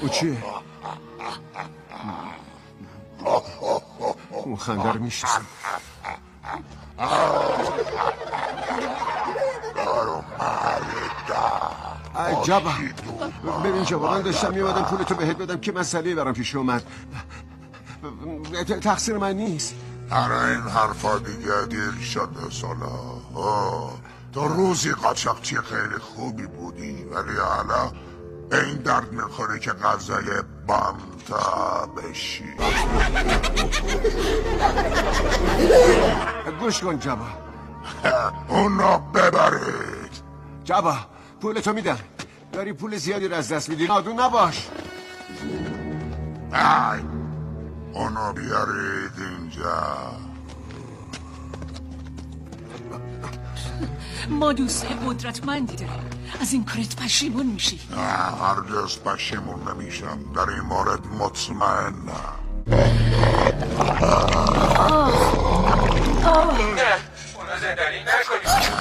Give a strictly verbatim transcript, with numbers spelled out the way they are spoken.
او چیه؟ اون خنده رو میشناسم. عجبا. ببین جواب من داشتم میومدم پولتو بهت بدم که مسئله برام پیش اومد. تقصیر من نیست. هر این حرفا دیگه دیر شده سالا. تو روزی قاچاقچی خیلی خوبی بودی ولی حالا به این درد میخوری که غذای بانتا بشی. گوش کن جبا. اونو ببرید. جبا پولتو میدم. داری پول زیادی رو از دست میدی. نادون نباش. ای اونو بیارید اینجا. ما دوست قدرتمندی داریم. از این کارت پشیمون میشی. هرگز پشیمون نمیشم. در این مورد مطمئنم. نه اونو زندانی نکنید.